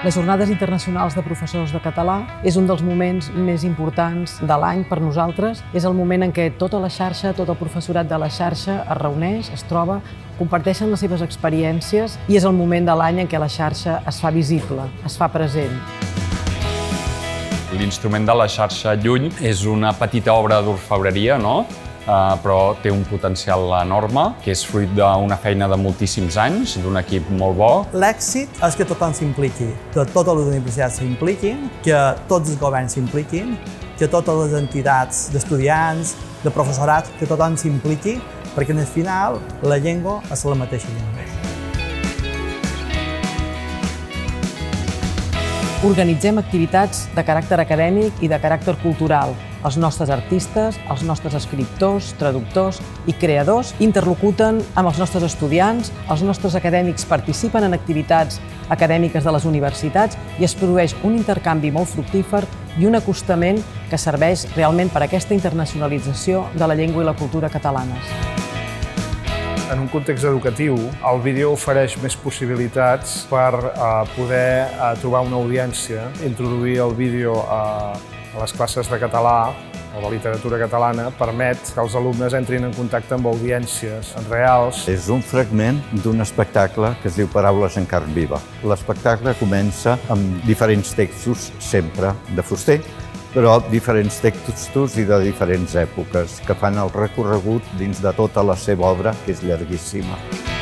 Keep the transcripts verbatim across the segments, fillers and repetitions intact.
Les Jornades Internacionals de Professors de Català és un dels moments més importants de l'any per nosaltres. És el moment en què tota la xarxa, tot el professorat de la xarxa es reuneix, es troba, comparteixen les seves experiències i és el moment de l'any en què la xarxa es fa visible, es fa present. L'instrument de la xarxa Lluny és una petita obra d'orfebreria, no? Uh, però té un potencial enorme, que és fruit d'una feina de moltíssims anys, d'un equip molt bo. L'èxit és que tothom s'impliqui, que totes les universitats s'impliquin, que tots els governs s'impliquin, que totes les entitats d'estudiants, de professorat, que tothom s'impliqui, perquè al final la llengua és la mateixa llengua. Organitzem activitats de caràcter acadèmic i de caràcter cultural. Els nostres artistes, els nostres escriptors, traductors i creadors interlocuten amb els nostres estudiants, els nostres acadèmics participen en activitats acadèmiques de les universitats i es produeix un intercanvi molt fructífer i un acostament que serveix realment per a aquesta internacionalització de la llengua i la cultura catalanes. En un context educatiu, el vídeo ofereix més possibilitats per uh, poder uh, trobar una audiència, introduir el vídeo a, a les classes de català o de literatura catalana permet que els alumnes entrin en contacte amb audiències reals. És un fragment d'un espectacle que es diu Paraules en carn viva. L'espectacle comença amb diferents textos, sempre de Fuster, però diferents textos i de diferents èpoques que fan el recorregut dins de tota la seva obra, que és llarguíssima.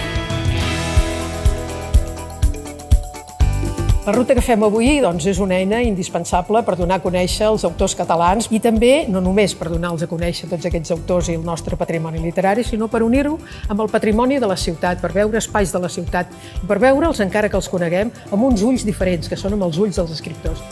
La ruta que fem avui doncs, és una eina indispensable per donar a conèixer els autors catalans i també, no només per donar-los a conèixer tots aquests autors i el nostre patrimoni literari, sinó per unir-ho amb el patrimoni de la ciutat, per veure espais de la ciutat i per veure'ls, encara que els coneguem, amb uns ulls diferents, que són amb els ulls dels escriptors.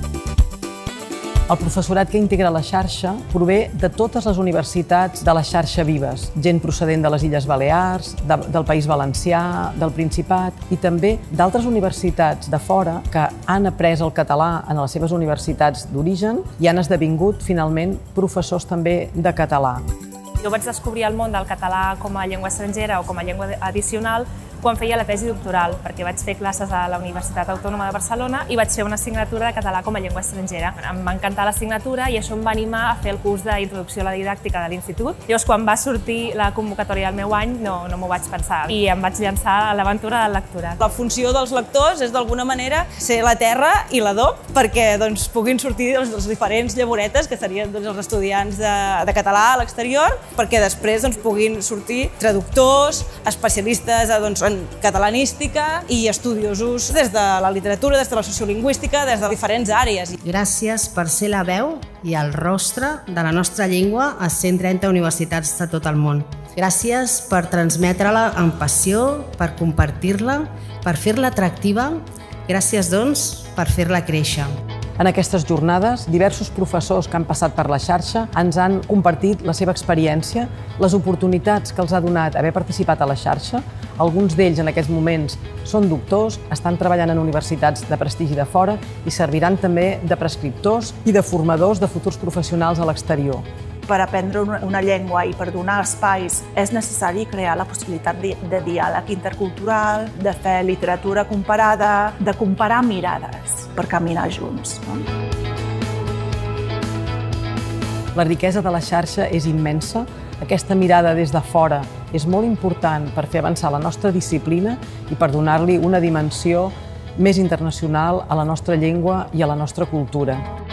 El professorat que integra la xarxa prové de totes les universitats de la xarxa Vives, gent procedent de les Illes Balears, de, del País Valencià, del Principat i també d'altres universitats de fora que han après el català en les seves universitats d'origen i han esdevingut finalment professors també de català. Jo vaig descobrir el món del català com a llengua estrangera o com a llengua addicional quan feia la tesi doctoral, perquè vaig fer classes a la Universitat Autònoma de Barcelona i vaig fer una assignatura de català com a llengua estrangera. Em va encantar l'assignatura i això em va animar a fer el curs d'Introducció a la Didàctica de l'Institut. Llavors, quan va sortir la convocatòria del meu any, no, no m'ho vaig pensar i em vaig llançar a l'aventura del lectorat. La funció dels lectors és d'alguna manera ser la terra i l'adob perquè doncs, puguin sortir doncs, les diferents llavoretes que serien doncs, els estudiants de, de català a l'exterior, perquè després doncs, puguin sortir traductors, especialistes doncs, en catalanística i estudiosos des de la literatura, des de la sociolingüística, des de diferents àrees. Gràcies per ser la veu i el rostre de la nostra llengua a cent trenta universitats de tot el món. Gràcies per transmetre-la amb passió, per compartir-la, per fer-la atractiva. Gràcies, doncs, per fer-la créixer. En aquestes jornades, diversos professors que han passat per la xarxa ens han compartit la seva experiència, les oportunitats que els ha donat haver participat a la xarxa. Alguns d'ells en aquests moments són doctors, estan treballant en universitats de prestigi de fora i serviran també de prescriptors i de formadors de futurs professionals a l'exterior. Per aprendre una llengua i per donar espais és necessari crear la possibilitat de diàleg intercultural, de fer literatura comparada, de comparar mirades per caminar junts. La riquesa de la xarxa és immensa. Aquesta mirada des de fora és molt important per fer avançar la nostra disciplina i per donar-li una dimensió més internacional a la nostra llengua i a la nostra cultura.